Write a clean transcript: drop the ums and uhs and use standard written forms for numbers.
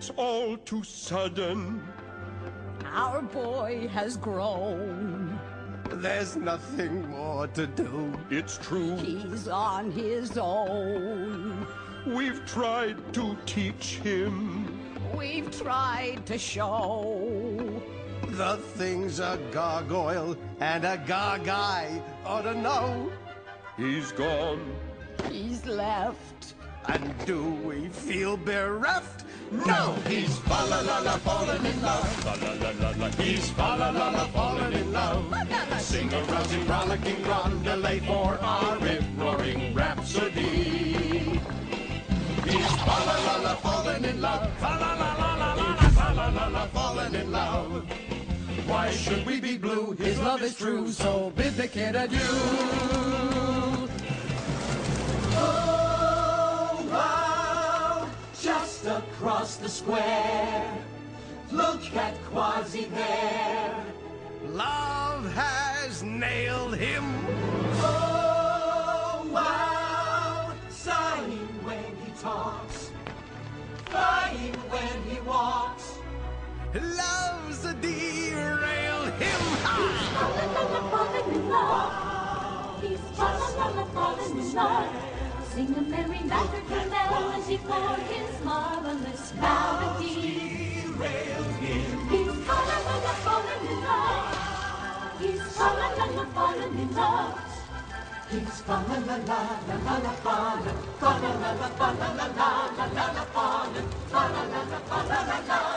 it's all too sudden. Our boy has grown. There's nothing more to do. It's true. He's on his own. We've tried to teach him. We've tried to show. The things a gargoyle and a garguy ought to know. He's gone. He's left. And do we feel bereft? No, he's fa-la-la-la fallen in love. Fa-la-la-la-la, he's fa-la-la-la fallen in love. Sing a rousing, rollicking roundelay for our rip-roaring rhapsody. He's fa-la-la-la fallen in love. Fa-la-la-la-la-la, fa-la-la-la fallen in love. Why should we be blue? His love is true, so bid the kid adieu. Oh, wow, just across the square, look at Quasi there. Love has nailed him. Oh, wow, sighing when he talks, flying when he walks. Love's derailed him. Fallen in love. He's fallen in love. Sing a merry laughter melody for his marvelous melody. He's fallen in love. He's fallen in love. He's fa-la-la-la-la-la-la-fallen, fa-la-la-la-la-la-la-la-la-la-fallen, fa-la-la-la-la-la-la-la.